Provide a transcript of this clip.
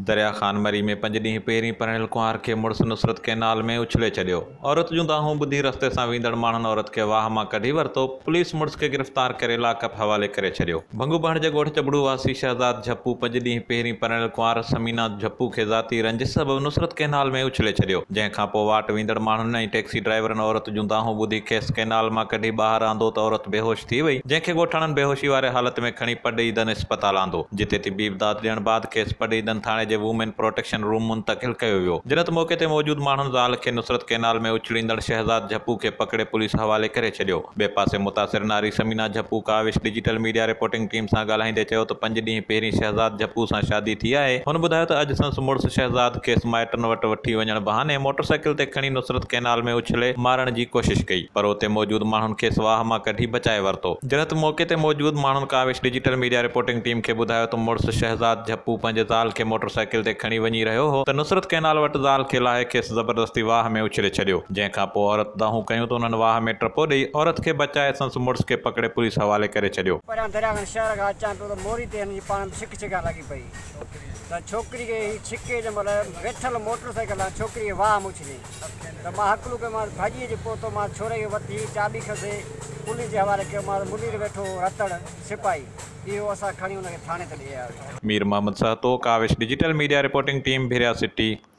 दरिया खान मरी में 5 ॾींहं पहिरीं परिणियल कुंवार खे मुड़ुसु नुसरत कैनाल में उछले छॾियो। औरत जूं दाहूं ॿुधी रस्ते सां वेंदड़ माण्हुनि औरत खे वाह मां कढी वरितो। पुलिस मुड़ुस खे गिरफ़्तार करे लाकअप हवाले करे छॾियो। भंगूबहण जे ॻोठ चबड़ू वासी शहज़ाद झप्पू 5 ॾींहं पहिरीं परिणियल कुंवार समीना झप्पू खे ज़ाती रंजिश सबबि नुसरत कैनाल में उछले छॾियो, जंहिंखां पोइ वाट वेंदड़ माण्हुनि ऐं टैक्सी ड्राइवरनि औरत जूं दाहूं ॿुधी खेसि कैनाल मां कढी ॿाहिरि आंदो त औरत बेहोश थी वई, जंहिंखे ॻोठाणनि बेहोशी वारे हालत में खणी पडईदन इस्पताल आंदो, जिते तिबी इमदाद ॾियण बाद खेसि पडईदन थाणे जे वूमेन प्रोटेक्शन रूम मुंतक़िल कयो वियो। जिनत मौके ते मौजूद माण्हुनि ज़ाल खे नुसरत कैनाल में उछलींदड़ शहज़ाद झप्पू खे पकड़े पुलिस हवाले करे छॾियो। ॿिए पासे मुतासिर नारी Samina Jhapu Kawish digital media reporting team सां ॻाल्हाईंदे चयो त 5 ॾींहं पहिरीं शहज़ाद झप्पू सां शादी थी आहे। हुन ॿुधायो त अॼु संदसि मुड़ुसु शहज़ाद खेसि माइटनि वटि वठी वञण बहाने मोटरसाइकिल ते खणी नुसरत कैनाल में उछले मारण जी कोशिश कई, पर उते मौजूद माण्हुनि खेसि वाह मां कढी बचाए वरितो। जिनत मौके ते मौजूद माण्हुनि Kawish digital media reporting team खे ॿुधायो त मुड़ुसु शहज़ाद झप्पू पंहिंजे ज़ाल खे मोटरसाइकिल ते खणी वञी रहियो हो त नुसरत कैनाल वटि ज़ाल खे लाहे खेसि ज़बरदस्ती वाह में उछले छॾियो, जंहिंखां पोइ औरत दाहूं कयूं त उन्हनि वाह में टपो ॾेई औरत खे बचाए संदसि मुड़ुस खे पकड़े पुलिस हवाले करे छॾियो। परियां दरिया खां शहर खां अचां पियो त मोरी ते हिन जी पाण छिक छिका लॻी पई त छोकिरी खे छिके जे महिल वेठल मोटरसाइकिल आहे छोकिरी खे वाह में उछली त मां हकलू कयो, मां भाॼीअ जे पोइ मां छोरे खे वठी चाबी खसे पुलिस जे हवाले कयो। मां मुनीर वेठो रतड़ सिपाही इहो असां खणी हुनखे थाणे ते ॾेई आया। Mir Mohammad Sahto, Kawish digital media reporting team, Bhiria city.